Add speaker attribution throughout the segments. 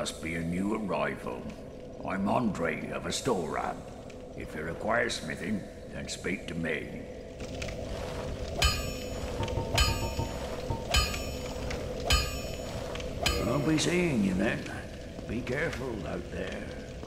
Speaker 1: must be a new arrival. I'm Andre of Astoram. If you require smithing, then speak to me. I'll be seeing you then. Be careful out there.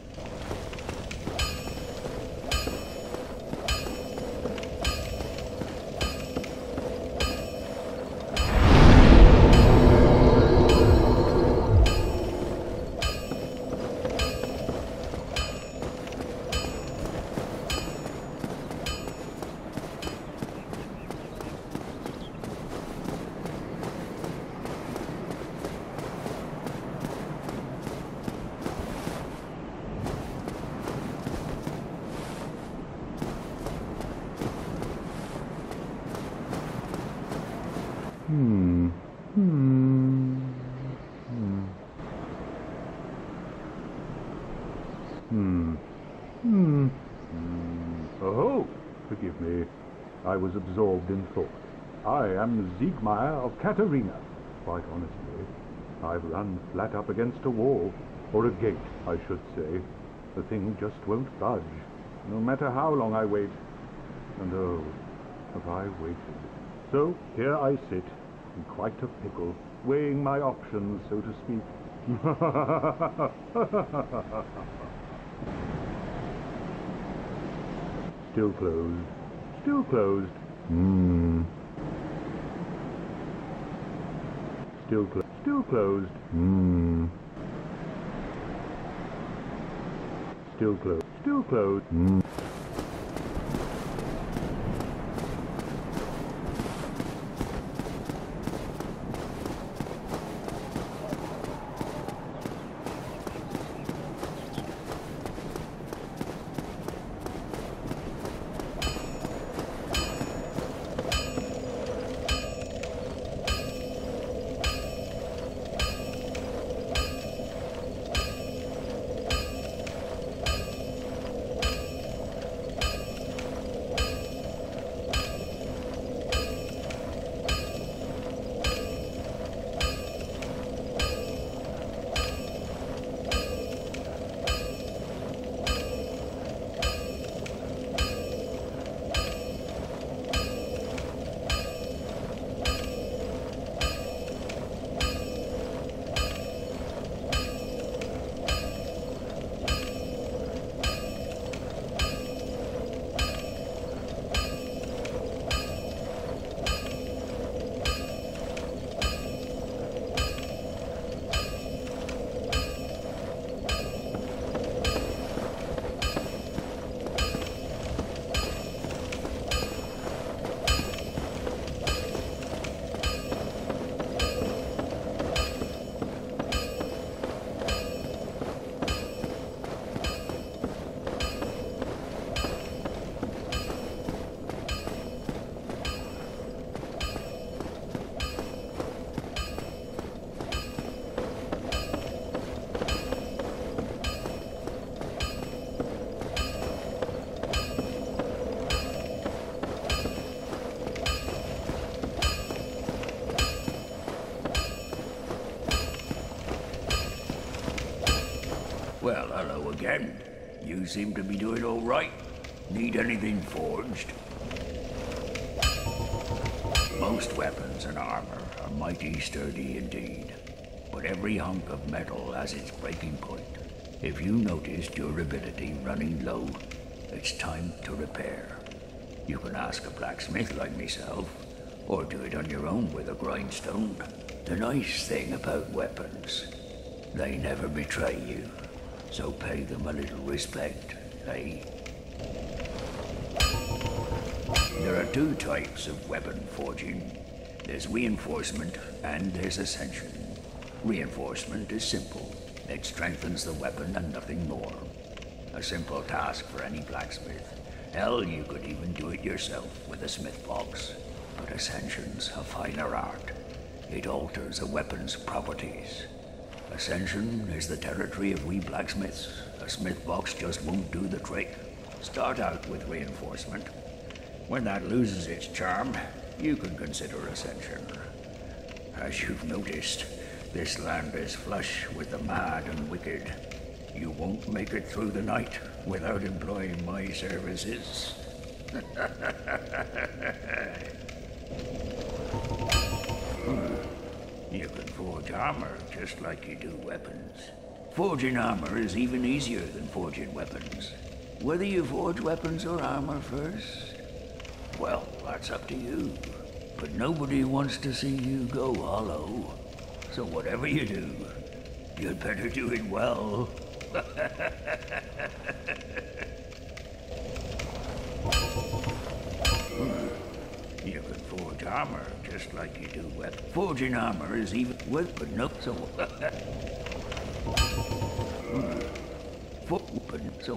Speaker 2: Oh, forgive me. I was absorbed in thought. I am Siegmeyer of Katarina. Quite honestly, I've run flat up against a wall, or a gate, I should say. The thing just won't budge, no matter how long I wait. And oh, have I waited. So here I sit, in quite a pickle, weighing my options, so to speak. Still closed. Still closed. Still closed. Still closed. Still closed. Still closed.
Speaker 1: Well, hello again. You seem to be doing all right. Need anything forged? Most weapons and armor are mighty sturdy indeed, but every hunk of metal has its breaking point. If you notice durability running low, it's time to repair. You can ask a blacksmith like myself, or do it on your own with a grindstone. The nice thing about weapons, they never betray you. So pay them a little respect, eh? There are two types of weapon forging. There's reinforcement and there's ascension. Reinforcement is simple. It strengthens the weapon and nothing more. A simple task for any blacksmith. Hell, you could even do it yourself with a smith box. But ascension's a finer art. It alters a weapon's properties. Ascension is the territory of we blacksmiths. A smith box just won't do the trick. Start out with reinforcement. When that loses its charm, you can consider ascension. As you've noticed, This land is flush with the mad and wicked. You won't make it through the night without employing my services. You can forge armor just like you do weapons. Forging armor is even easier than forging weapons. Whether you forge weapons or armor first, well, that's up to you. But nobody wants to see you go hollow. So whatever you do, you'd better do it well. You can forge armor just like you do weapons. Forging armor is even with, but no, so. So.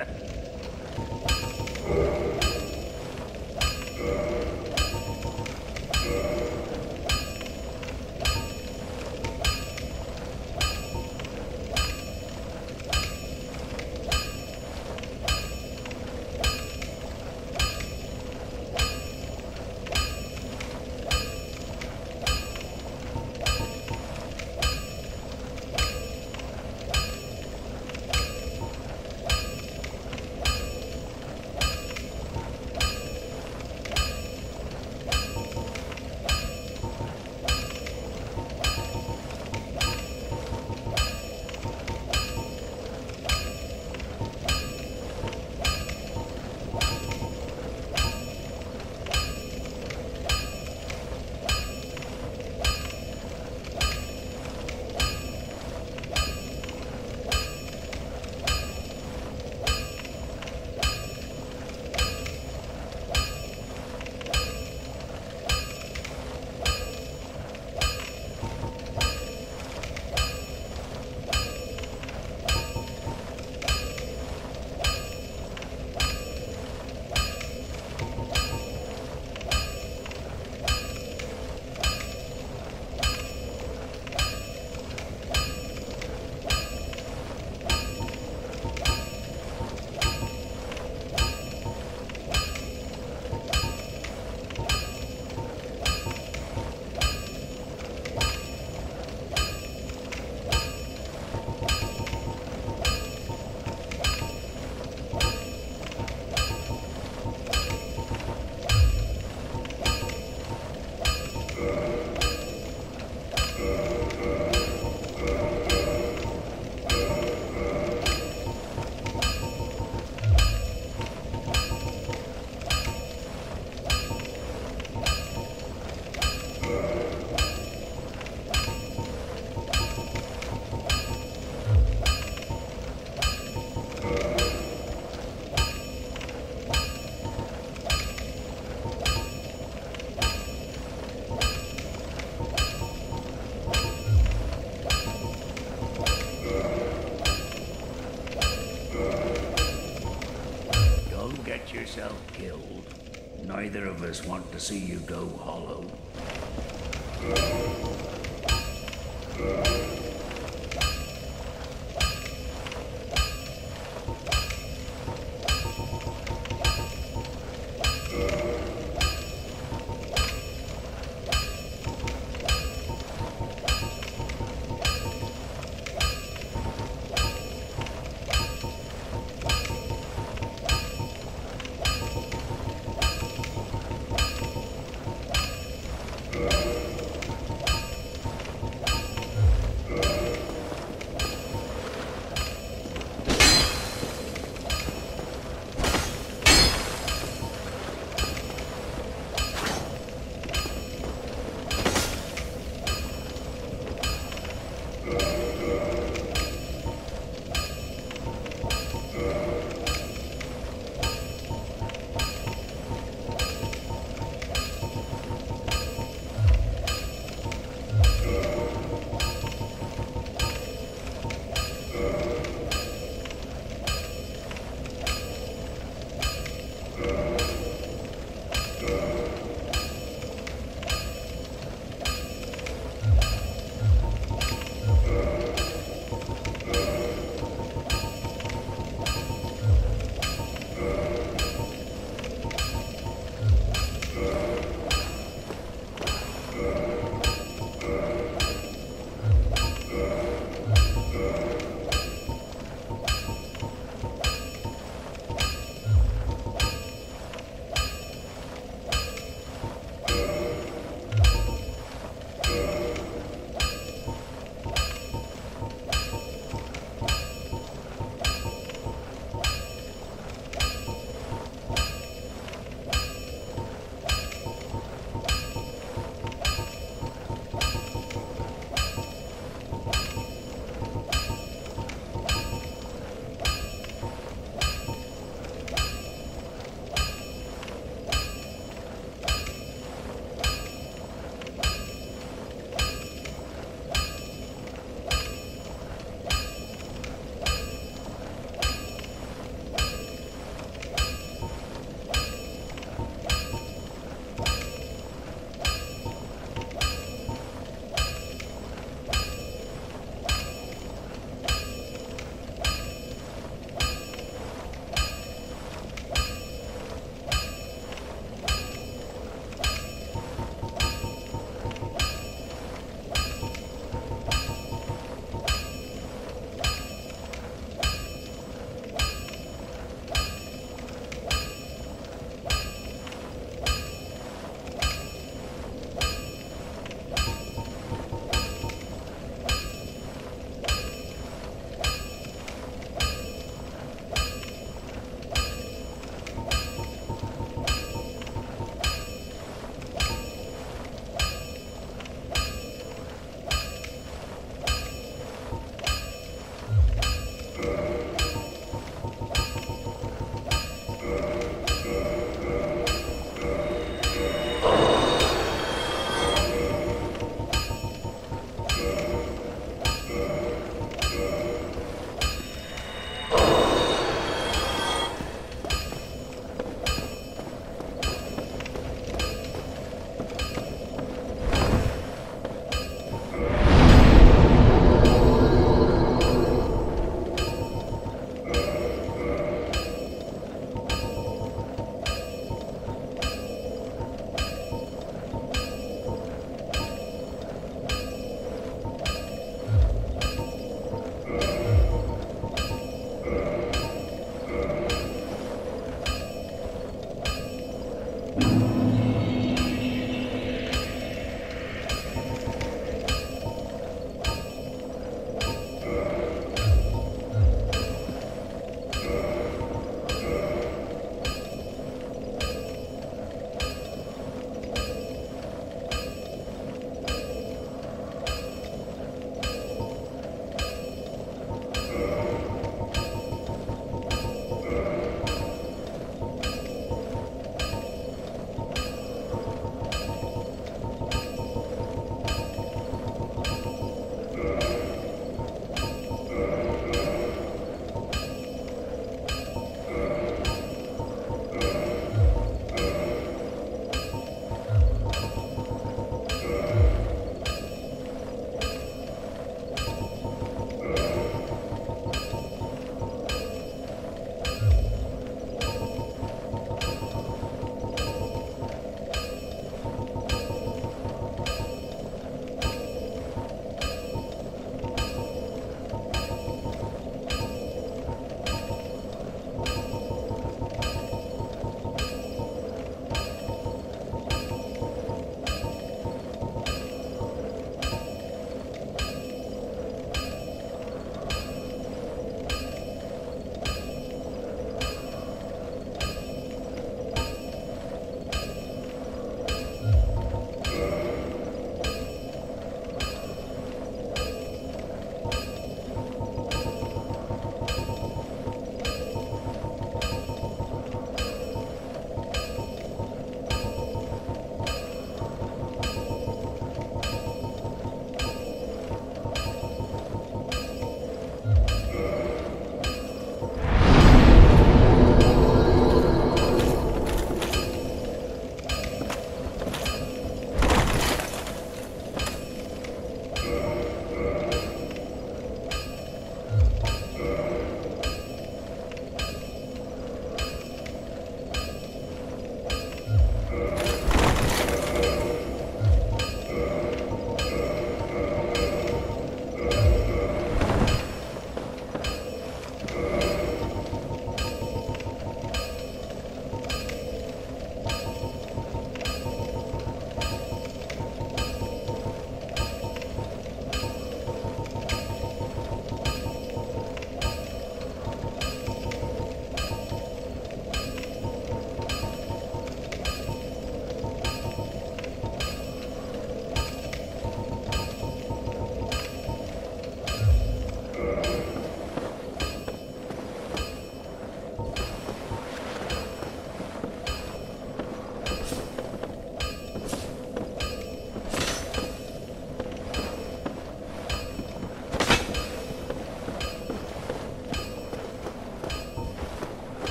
Speaker 1: Yourself killed. Neither of us want to see you go hollow.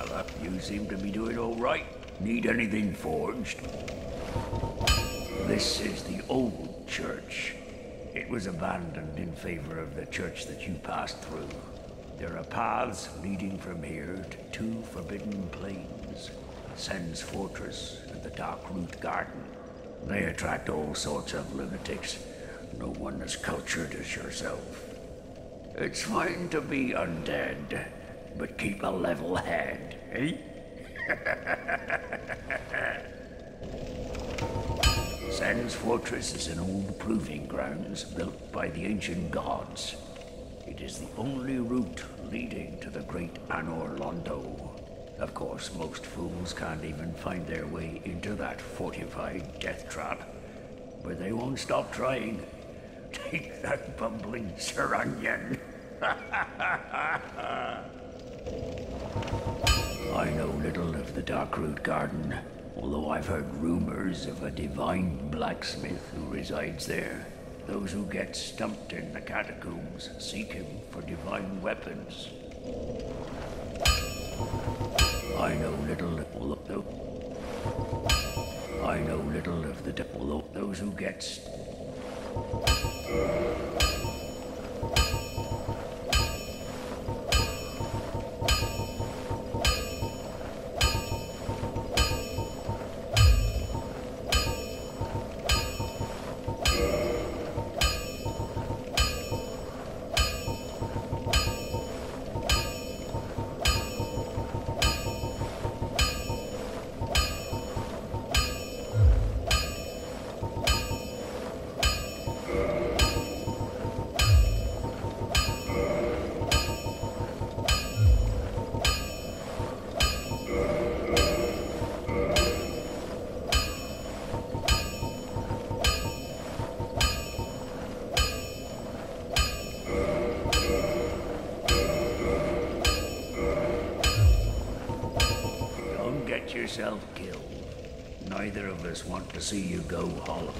Speaker 1: You seem to be doing all right. Need anything forged? This is the old church. It was abandoned in favor of the church that you passed through. There are paths leading from here to two forbidden plains, Sen's Fortress and the Darkroot Garden. They attract all sorts of lunatics, no one as cultured as yourself. It's fine to be undead, but keep a level head, eh? Sen's Fortress is an old proving grounds built by the ancient gods. It is the only route leading to the great Anor Londo. Of course, most fools can't even find their way into that fortified death trap, but they won't stop trying. Take that bumbling Saranyan. I know little of the Darkroot Garden, although I've heard rumors of a divine blacksmith who resides there. Those who get stumped in the catacombs seek him for divine weapons. I know little of the although those who get yourself killed. Neither of us want to see you go hollow.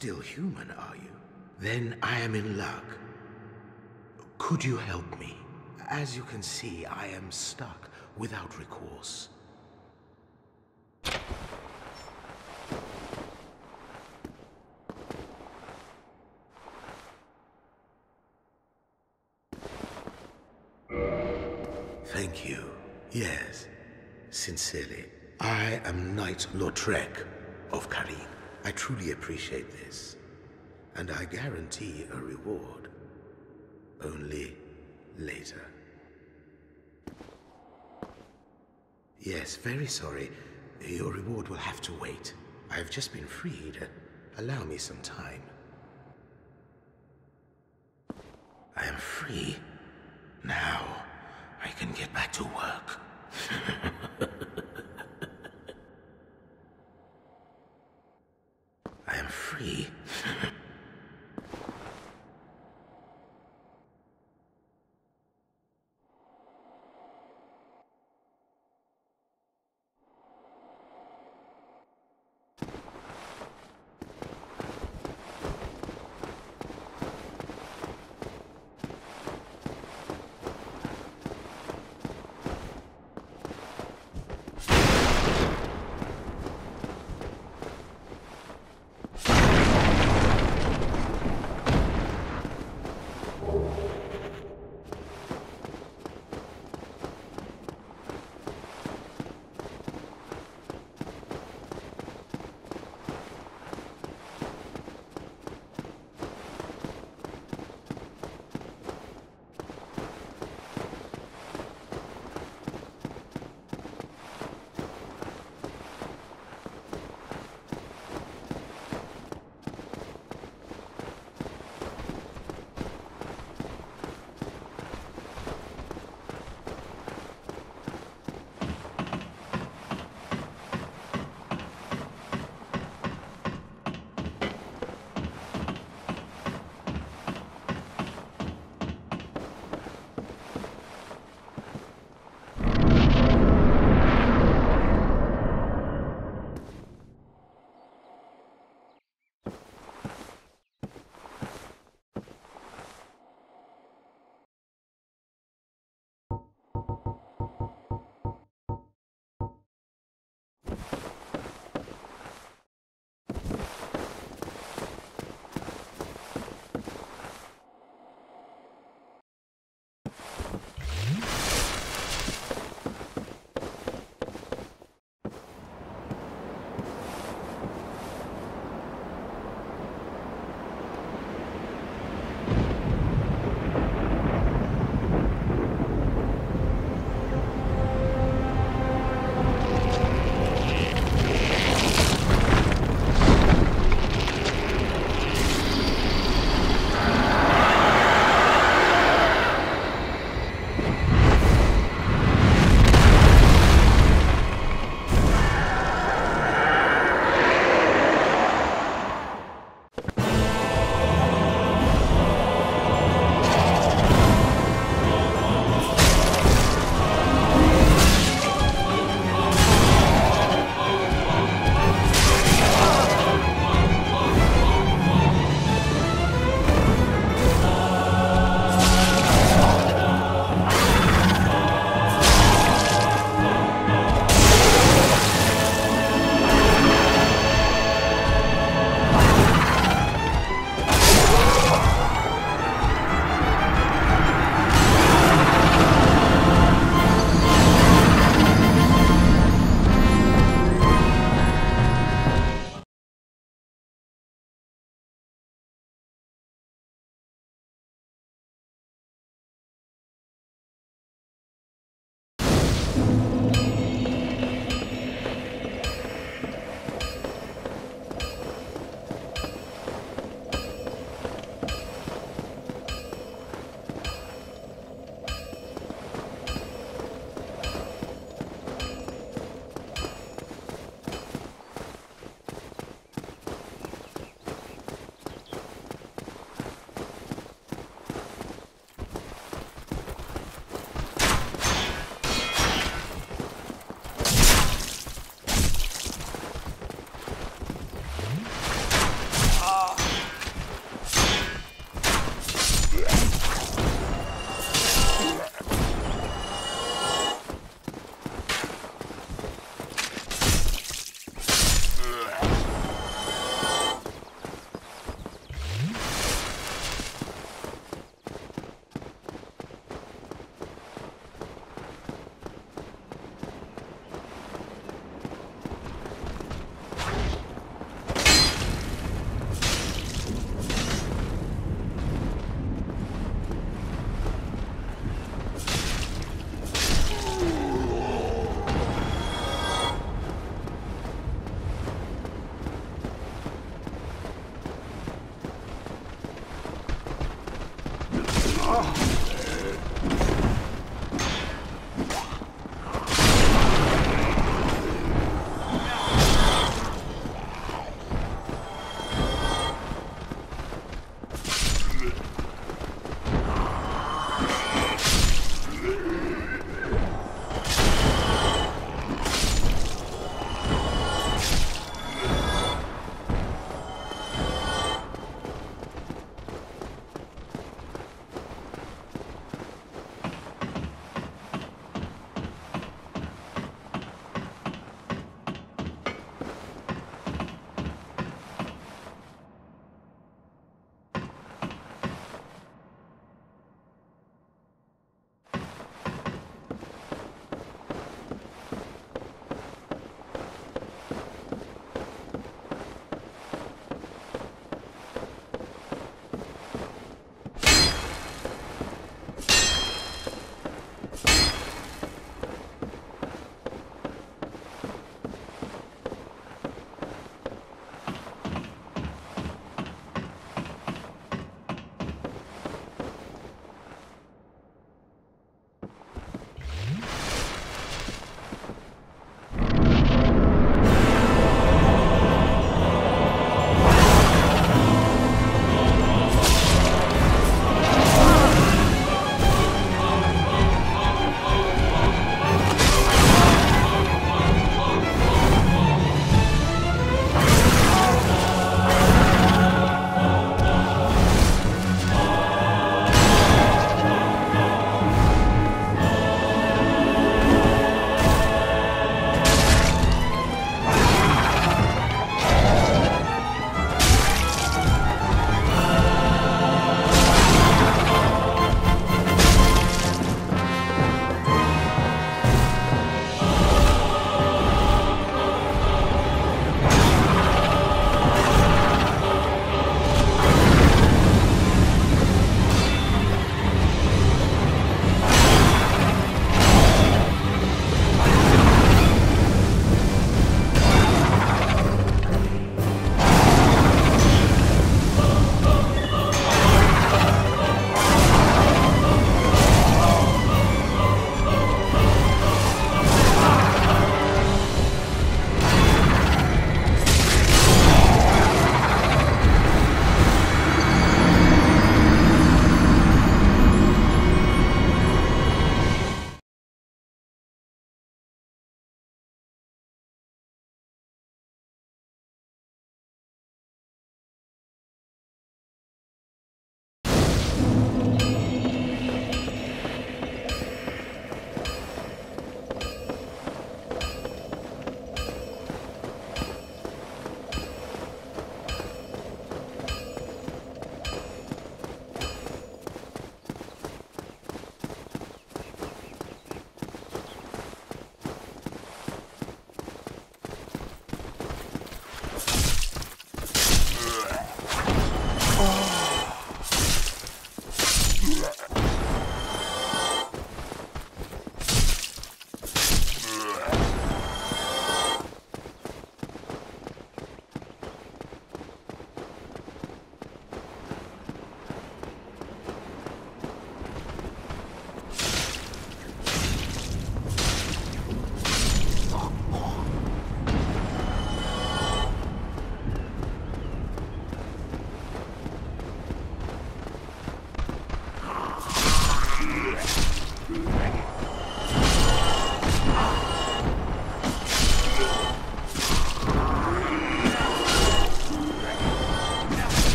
Speaker 3: still human, are you? Then I am in luck. Could you help me? As you can see, I am stuck without recourse. Thank you. Yes, sincerely. I am Knight Lautrec of Carim. I truly appreciate this. And I guarantee a reward. Only later. Yes, very sorry. Your reward will have to wait. I've just been freed. Allow me some time. I am free. Now, I can get back to work.